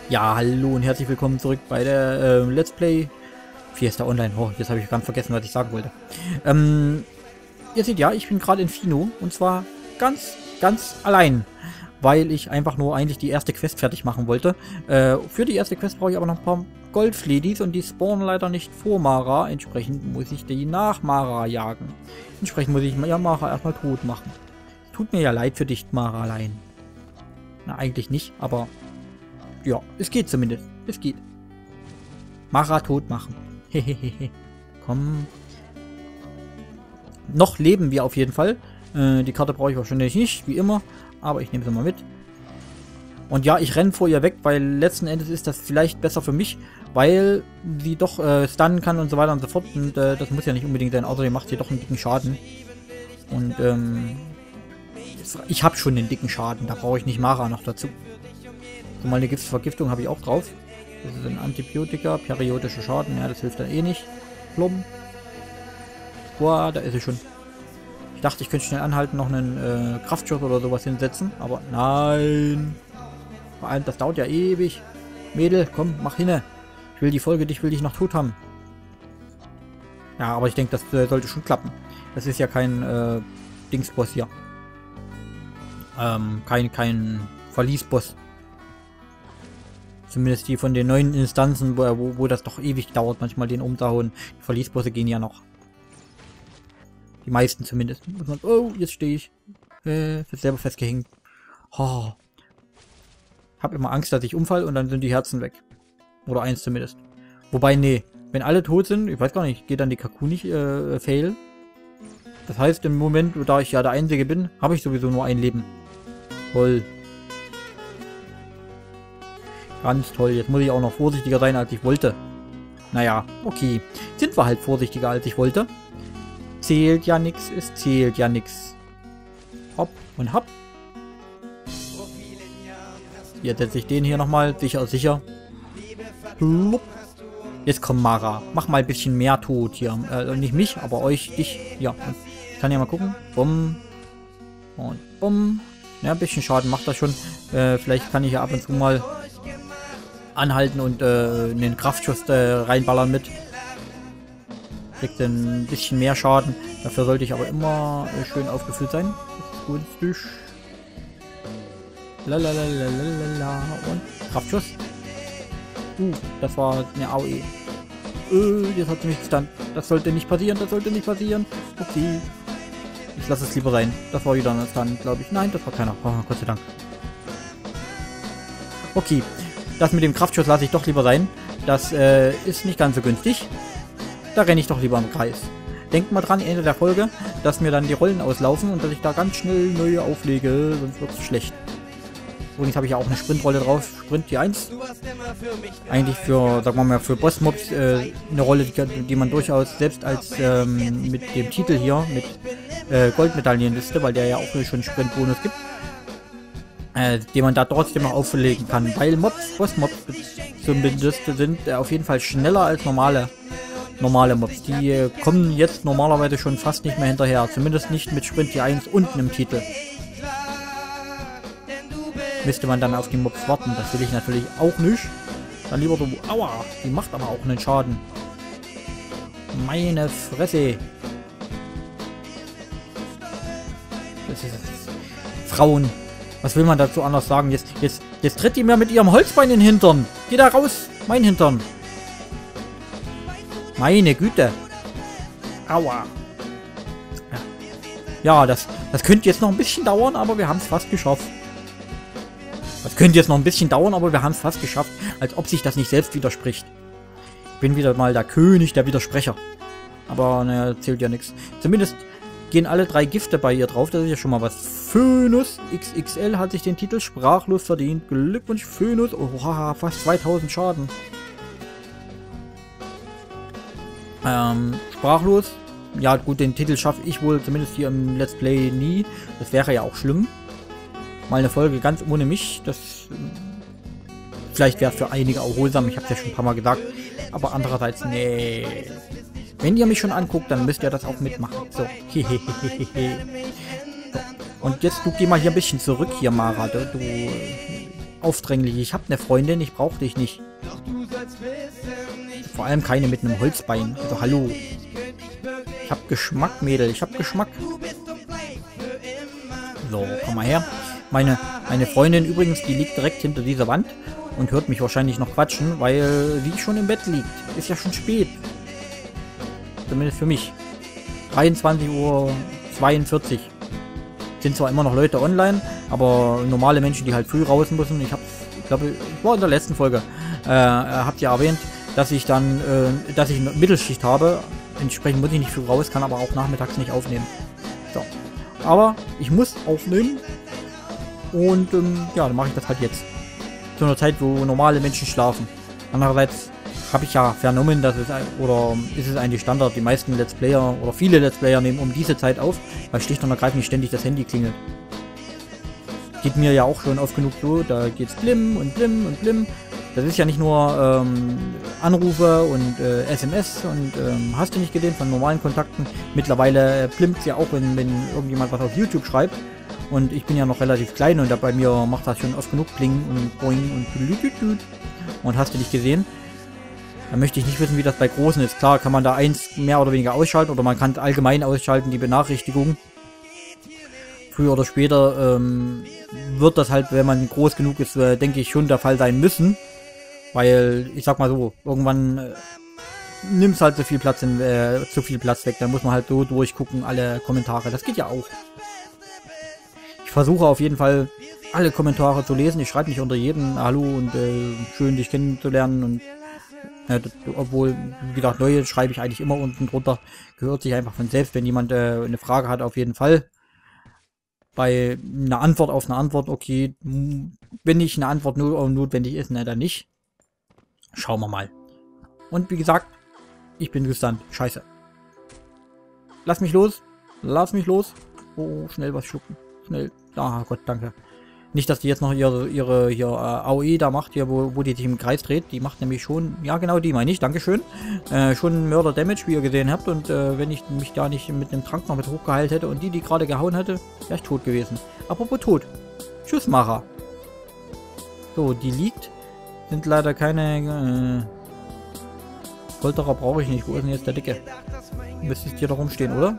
Ja, hallo und herzlich willkommen zurück bei der Let's Play Fiesta Online. Oh, jetzt habe ich ganz vergessen, was ich sagen wollte. Ihr seht ja, ich bin gerade in Fino und zwar ganz allein, weil ich einfach nur eigentlich die erste Quest fertig machen wollte. Für die erste Quest brauche ich aber noch ein paar Goldfledis und die spawnen leider nicht vor Mara. Entsprechend muss ich die nach Mara jagen. Entsprechend muss ich ja Mara erstmal tot machen. Tut mir ja leid für dich, Mara allein. Na, eigentlich nicht, aber ja, es geht zumindest. Es geht. Mara tot machen. Hehehe. Komm. Noch leben wir auf jeden Fall. Die Karte brauche ich wahrscheinlich nicht, wie immer. Aber ich nehme sie mal mit. Und ja, ich renne vor ihr weg, weil letzten Endes ist das vielleicht besser für mich, weil sie doch stunnen kann und so weiter und so fort. Und das muss ja nicht unbedingt sein. Außerdem macht sie doch einen dicken Schaden. Und ich habe schon den dicken Schaden. Da brauche ich nicht Mara noch dazu. So, mal eine Giftvergiftung habe ich auch drauf. Das ist ein Antibiotika, periodischer Schaden. Ja, das hilft dann eh nicht. Plum. Boah, da ist sie schon. Ich dachte, ich könnte schnell anhalten, noch einen Kraftschuss oder sowas hinsetzen. Aber nein. Vor allem, das dauert ja ewig. Mädel, komm, mach hinne. Ich will die Folge, ich will dich noch tot haben. Ja, aber ich denke, das sollte schon klappen. Das ist ja kein Dingsboss hier. Kein Verliesboss. Zumindest die von den neuen Instanzen, wo das doch ewig dauert, manchmal den umzuhauen. Die Verliesbosse gehen ja noch. Die meisten zumindest. Oh, jetzt stehe ich. Selber festgehängt. Oh. Hab immer Angst, dass ich umfall und dann sind die Herzen weg. Oder eins zumindest. Wobei, nee. Wenn alle tot sind, ich weiß gar nicht, geht dann die Kaku nicht fail. Das heißt, im Moment, da ich ja der Einzige bin, habe ich sowieso nur ein Leben. Toll. Ganz toll. Jetzt muss ich auch noch vorsichtiger sein, als ich wollte. Naja, okay. Sind wir halt vorsichtiger, als ich wollte. Zählt ja nix, es zählt ja nix. Hopp und hopp. Jetzt setze ich den hier nochmal. Sicher. Jetzt komm, Mara. Mach mal ein bisschen mehr tot hier. Nicht mich, aber euch, dich. Ja. Ich kann ja mal gucken. Bumm. Und bumm. Ja, ein bisschen Schaden macht das schon. Vielleicht kann ich ja ab und zu mal anhalten und einen Kraftschuss reinballern mit. Kriegt ein bisschen mehr Schaden. Dafür sollte ich aber immer schön aufgefüllt sein. Das ist günstig. Lalalala. Und Kraftschuss. Das war eine AOE. Jetzt hat sie mich gestunt. Das sollte nicht passieren, das sollte nicht passieren. Okay. Ich lasse es lieber sein. Das war wieder ein Stun, glaube ich. Nein, das war keiner. Oh, Gott sei Dank. Okay. Das mit dem Kraftschuss lasse ich doch lieber sein. Das ist nicht ganz so günstig. Da renne ich doch lieber im Kreis. Denkt mal dran, Ende der Folge, dass mir dann die Rollen auslaufen und dass ich da ganz schnell neue auflege, sonst wird es schlecht. Übrigens habe ich ja auch eine Sprintrolle drauf. Sprint die 1. Eigentlich für, sagen wir mal, für Bossmobs eine Rolle, die man durchaus selbst als mit dem Titel hier, mit Goldmedaillenliste, weil der ja auch schon Sprintbonus gibt, den man da trotzdem noch auflegen kann. Weil Bossmobs zumindest sind auf jeden Fall schneller als normale Mobs. Die kommen jetzt normalerweise schon fast nicht mehr hinterher. Zumindest nicht mit Sprint die 1 unten im Titel. Müsste man dann auf die Mobs warten. Das will ich natürlich auch nicht. Dann lieber so, aua, die macht aber auch einen Schaden. Meine Fresse. Das ist Frauen. Was will man dazu anders sagen? Jetzt tritt die mir mit ihrem Holzbein in den Hintern. Geh da raus, mein Hintern. Meine Güte. Aua. Ja, das könnte jetzt noch ein bisschen dauern, aber wir haben es fast geschafft. Das könnte jetzt noch ein bisschen dauern, aber wir haben es fast geschafft. Als ob sich das nicht selbst widerspricht. Ich bin wieder mal der König der Widersprecher. Aber naja, zählt ja nichts. Zumindest gehen alle 3 Gifte bei ihr drauf. Das ist ja schon mal was. Phönus XXL hat sich den Titel sprachlos verdient. Glückwunsch, Phönus. Oha, fast 2000 Schaden. Sprachlos. Ja gut, den Titel schaffe ich wohl zumindest hier im Let's Play nie. Das wäre ja auch schlimm. Mal eine Folge ganz ohne mich. Das vielleicht wäre für einige auch erholsam. Ich habe es ja schon ein paar Mal gesagt. Aber andererseits, nee. Wenn ihr mich schon anguckt, dann müsst ihr das auch mitmachen. So. So. Und jetzt, du geh mal hier ein bisschen zurück hier, Mara. Du aufdringlich. Ich habe eine Freundin, ich brauche dich nicht. Vor allem keine mit einem Holzbein. Also hallo. Ich hab Geschmack, Mädel. Ich hab Geschmack. So, komm mal her. Meine Freundin übrigens, die liegt direkt hinter dieser Wand und hört mich wahrscheinlich noch quatschen, weil sie schon im Bett liegt. Ist ja schon spät. Zumindest für mich. 23:42 Uhr. Sind zwar immer noch Leute online, aber normale Menschen, die halt früh raus müssen. Ich glaube, ich war in der letzten Folge. Habt ihr erwähnt, dass ich dann, dass ich eine Mittelschicht habe. Entsprechend muss ich nicht früh raus, kann aber auch nachmittags nicht aufnehmen. So. Aber ich muss aufnehmen. Und ja, dann mache ich das halt jetzt. Zu einer Zeit, wo normale Menschen schlafen. Andererseits habe ich ja vernommen, dass es, oder ist es eigentlich Standard, die meisten Let's Player oder viele Let's Player nehmen um diese Zeit auf, weil schlicht und ergreifend nicht ständig das Handy klingelt. Geht mir ja auch schon oft genug so, da geht's blim und blim und blim. Das ist ja nicht nur Anrufe und SMS und hast du nicht gesehen von normalen Kontakten. Mittlerweile blimmt es ja auch, wenn irgendjemand was auf YouTube schreibt. Und ich bin ja noch relativ klein und bei mir macht das schon oft genug Bling und Boing und Blütütüt. Und hast du nicht gesehen? Da möchte ich nicht wissen, wie das bei Großen ist. Klar kann man da eins mehr oder weniger ausschalten oder man kann allgemein ausschalten, die Benachrichtigung. Früher oder später wird das halt, wenn man groß genug ist, denke ich, schon der Fall sein müssen. Weil, ich sag mal so, irgendwann nimmt es halt zu viel Platz weg. Da muss man halt so durchgucken, alle Kommentare. Das geht ja auch. Ich versuche auf jeden Fall, alle Kommentare zu lesen. Ich schreibe nicht unter jedem Hallo und schön dich kennenzulernen. Und obwohl, wie gesagt, neue schreibe ich eigentlich immer unten drunter. Gehört sich einfach von selbst, wenn jemand eine Frage hat, auf jeden Fall. Bei einer Antwort auf eine Antwort, okay, wenn nicht eine Antwort nur notwendig ist, ne, dann nicht. Schauen wir mal. Und wie gesagt, ich bin gestunt. Scheiße. Lass mich los. Lass mich los. Oh, schnell was schlucken. Schnell. Ah, Gott, danke. Nicht, dass die jetzt noch ihre AOE da macht, hier, wo die sich im Kreis dreht. Die macht nämlich schon, ja genau die meine ich, dankeschön. Schon Mörder-Damage, wie ihr gesehen habt. Und wenn ich mich da nicht mit dem Trank noch mit hochgeheilt hätte und die gerade gehauen hätte, wäre ich tot gewesen. Apropos tot. Tschüss, Mara. So, die liegt. Sind leider keine Folterer brauche ich nicht. Wo ist denn jetzt der Dicke? Müsste hier doch rumstehen, oder?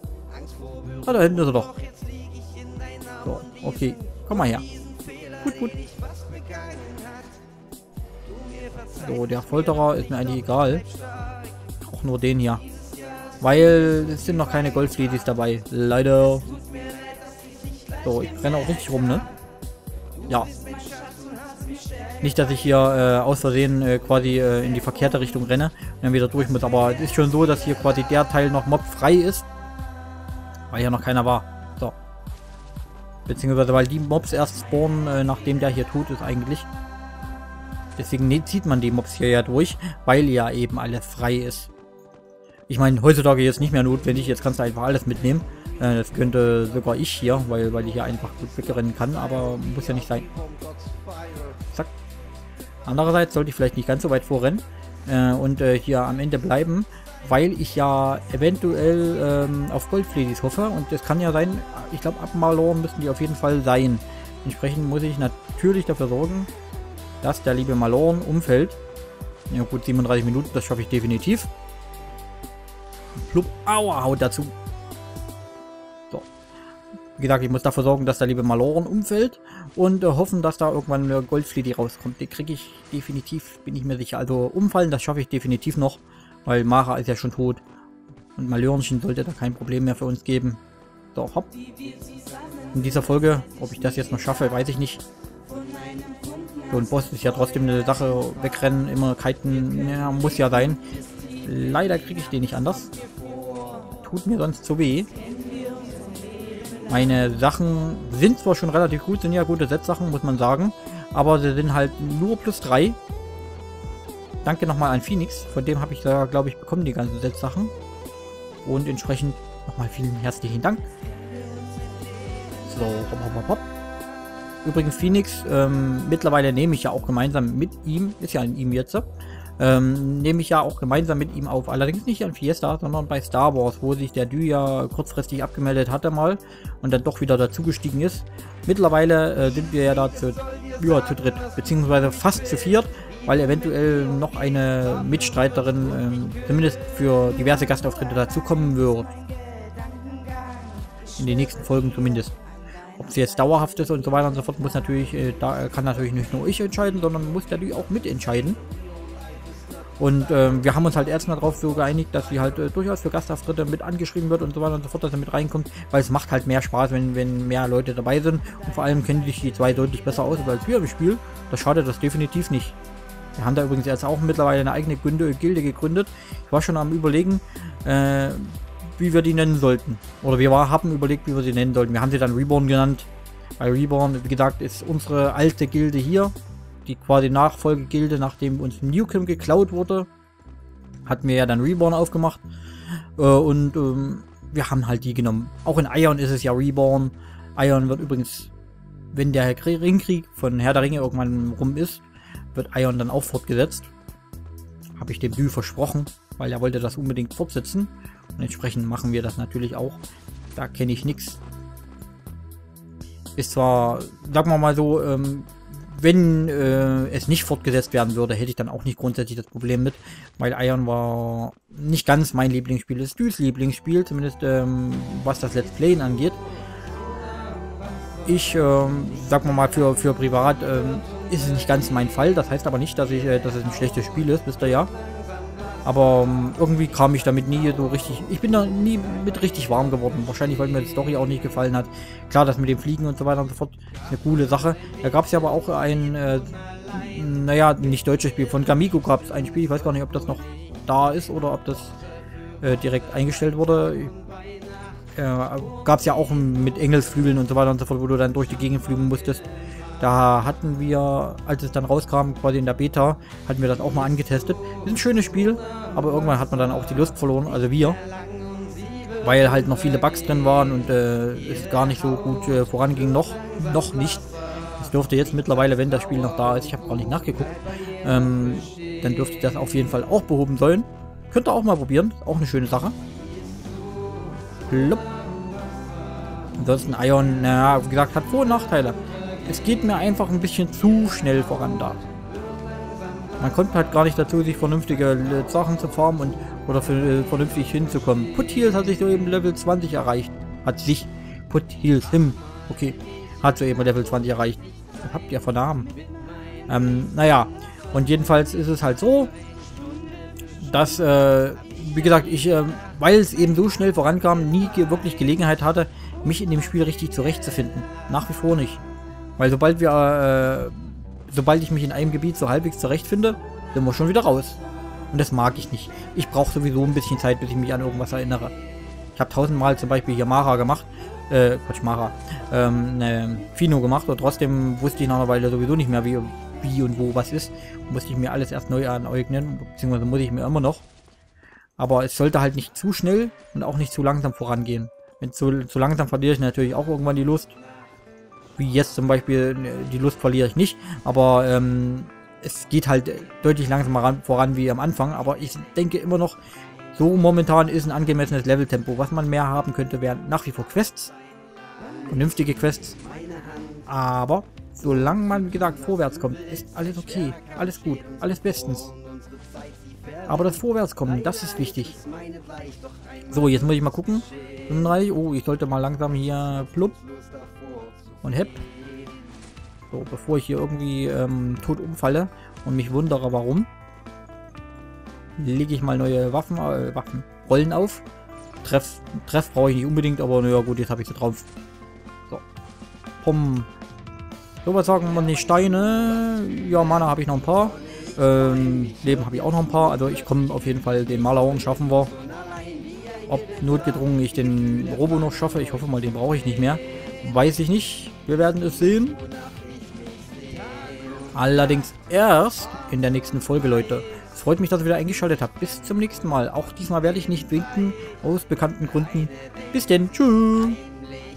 Ah, da hinten ist er doch. So, okay. Komm mal her. Gut, gut. So, der Folterer ist mir eigentlich egal. Auch nur den hier. Weil es sind noch keine Goldfleeties dabei. Leider. So, ich renne auch richtig rum, ne? Ja. Nicht, dass ich hier aus Versehen quasi in die verkehrte Richtung renne und dann wieder durch muss. Aber es ist schon so, dass hier quasi der Teil noch mobfrei ist. Weil hier noch keiner war. So. Beziehungsweise weil die Mobs erst spawnen, nachdem der hier tot ist eigentlich. Deswegen zieht man die Mobs hier ja durch, weil ja eben alles frei ist. Ich meine, heutzutage jetzt nicht mehr notwendig. Jetzt kannst du einfach alles mitnehmen. Das könnte sogar ich hier, weil ich hier einfach gut wegrennen kann. Aber muss ja nicht sein. Zack. Andererseits sollte ich vielleicht nicht ganz so weit vorrennen und hier am Ende bleiben, weil ich ja eventuell auf Goldfleeties hoffe und das kann ja sein, ich glaube ab Malorn müssen die auf jeden Fall sein. Entsprechend muss ich natürlich dafür sorgen, dass der liebe Malorn umfällt. Ja gut, 37 Minuten, das schaffe ich definitiv. Plupp, aua, haut dazu. So. Wie gesagt, ich muss dafür sorgen, dass der liebe Malorn umfällt und hoffen, dass da irgendwann eine Goldfleetie rauskommt. Die kriege ich definitiv, bin ich mir sicher. Also umfallen, das schaffe ich definitiv noch, weil Mara ist ja schon tot. Und Malörnchen sollte da kein Problem mehr für uns geben. So, hopp. In dieser Folge, ob ich das jetzt noch schaffe, weiß ich nicht. So ein Boss ist ja trotzdem eine Sache, wegrennen, immer kiten, ja, muss ja sein. Leider kriege ich den nicht anders. Tut mir sonst zu weh. Meine Sachen sind zwar schon relativ gut, sind ja gute Set-Sachen, muss man sagen. Aber sie sind halt nur +3. Danke nochmal an Phoenix. Von dem habe ich da, glaube ich, bekommen die ganzen Set-Sachen. Und entsprechend nochmal vielen herzlichen Dank. So, hopp, hopp, hopp. Übrigens Phoenix, mittlerweile nehme ich ja auch gemeinsam mit ihm, ist ja in ihm jetzt, nehme ich ja auch gemeinsam mit ihm auf. Allerdings nicht an Fiesta, sondern bei Star Wars, wo sich der Dü ja kurzfristig abgemeldet hatte mal und dann doch wieder dazugestiegen ist. Mittlerweile sind wir ja da zu dritt, beziehungsweise fast zu viert, weil eventuell noch eine Mitstreiterin zumindest für diverse Gastauftritte dazukommen wird. In den nächsten Folgen zumindest. Ob sie jetzt dauerhaft ist und so weiter und so fort, muss natürlich, kann natürlich nicht nur ich entscheiden, sondern muss der Dü auch mitentscheiden. Und wir haben uns halt erstmal darauf so geeinigt, dass sie halt durchaus für Gastauftritte mit angeschrieben wird und so weiter und so fort, dass er mit reinkommt, weil es macht halt mehr Spaß, wenn mehr Leute dabei sind. Und vor allem kennen sich die zwei deutlich besser aus als wir im Spiel. Das schadet das definitiv nicht. Wir haben da übrigens jetzt auch mittlerweile eine eigene Gilde gegründet. Ich war schon am Überlegen, wie wir die nennen sollten. Oder wir haben überlegt, wie wir sie nennen sollten. Wir haben sie dann Reborn genannt. Weil Reborn, wie gesagt, ist unsere alte Gilde hier. Die quasi Nachfolgegilde, nachdem uns Newcomb geklaut wurde, hatten wir ja dann Reborn aufgemacht. Und wir haben halt die genommen. Auch in Ion ist es ja Reborn. Ion wird übrigens, wenn der Ringkrieg von Herr der Ringe irgendwann rum ist, wird Ion dann auch fortgesetzt. Habe ich dem Dü versprochen, weil er wollte das unbedingt fortsetzen. Und entsprechend machen wir das natürlich auch. Da kenne ich nichts. Ist zwar, sagen wir mal so, wenn es nicht fortgesetzt werden würde, hätte ich dann auch nicht grundsätzlich das Problem mit, weil Ion war nicht ganz mein Lieblingsspiel, ist Düs Lieblingsspiel, zumindest was das Let's Playen angeht. Ich, sag mal für privat, ist es nicht ganz mein Fall, das heißt aber nicht, dass es ein schlechtes Spiel ist, wisst ihr ja. Aber irgendwie kam ich damit nie so richtig, ich bin da nie mit richtig warm geworden. Wahrscheinlich, weil mir die Story auch nicht gefallen hat. Klar, das mit dem Fliegen und so weiter und so fort ist eine coole Sache. Da gab es ja aber auch ein, naja, nicht deutsches Spiel. Von Gamigo gab es ein Spiel, ich weiß gar nicht, ob das noch da ist oder ob das direkt eingestellt wurde. Gab es ja auch mit Engelsflügeln und so weiter und so fort, wo du dann durch die Gegend fliegen musstest. Da hatten wir, als es dann rauskam, quasi in der Beta, hatten wir das auch mal angetestet. Ist ein schönes Spiel, aber irgendwann hat man dann auch die Lust verloren, also wir. Weil halt noch viele Bugs drin waren und es gar nicht so gut voranging, noch nicht. Es dürfte jetzt mittlerweile, wenn das Spiel noch da ist, ich habe gar nicht nachgeguckt, dann dürfte das auf jeden Fall auch behoben sein. Könnt ihr auch mal probieren, auch eine schöne Sache. Plupp. Ansonsten Ion, naja, wie gesagt, hat Vor- und Nachteile. Es geht mir einfach ein bisschen zu schnell voran da. Man kommt halt gar nicht dazu, sich vernünftige Sachen zu farmen oder vernünftig hinzukommen. Put Heals hat sich soeben Level 20 erreicht. Put Heals okay. Hat soeben Level 20 erreicht. Das habt ihr vernahmen. Naja. Und jedenfalls ist es halt so, dass, wie gesagt, ich, weil es eben so schnell vorankam, nie wirklich Gelegenheit hatte, mich in dem Spiel richtig zurechtzufinden. Nach wie vor nicht. Weil sobald ich mich in einem Gebiet so halbwegs zurechtfinde, sind wir schon wieder raus. Und das mag ich nicht. Ich brauche sowieso ein bisschen Zeit, bis ich mich an irgendwas erinnere. Ich habe 1000-mal zum Beispiel hier Mara gemacht. Fino gemacht. Und trotzdem wusste ich nach einer Weile sowieso nicht mehr, wie und wo was ist. Musste ich mir alles erst neu aneignen. Beziehungsweise muss ich mir immer noch. Aber es sollte halt nicht zu schnell und auch nicht zu langsam vorangehen. Wenn es zu langsam verliere ich natürlich auch irgendwann die Lust. Wie jetzt zum Beispiel, die Lust verliere ich nicht, aber es geht halt deutlich langsamer voran wie am Anfang, aber ich denke immer noch, so momentan ist ein angemessenes Leveltempo. Was man mehr haben könnte, wären nach wie vor Quests, vernünftige Quests, aber solange man, wie gesagt, vorwärts kommt, ist alles okay, alles gut, alles bestens. Aber das Vorwärtskommen, das ist wichtig. So, jetzt muss ich mal gucken. 35, oh, ich sollte mal langsam hier plupp. Und hepp. So, bevor ich hier irgendwie tot umfalle und mich wundere, warum, lege ich mal neue Rollen auf. Treff brauche ich nicht unbedingt, aber naja gut, jetzt habe ich sie drauf. So. Pum. So, was sagen wir, die Steine? Ja, Mana habe ich noch ein paar. Leben habe ich auch noch ein paar. Also ich komme auf jeden Fall, den Malerhorn schaffen wir. Ob notgedrungen ich den Robo noch schaffe, ich hoffe mal, den brauche ich nicht mehr. Weiß ich nicht. Wir werden es sehen. Allerdings erst in der nächsten Folge, Leute. Es freut mich, dass ihr wieder eingeschaltet habt. Bis zum nächsten Mal. Auch diesmal werde ich nicht winken, aus bekannten Gründen. Bis denn. Tschüss.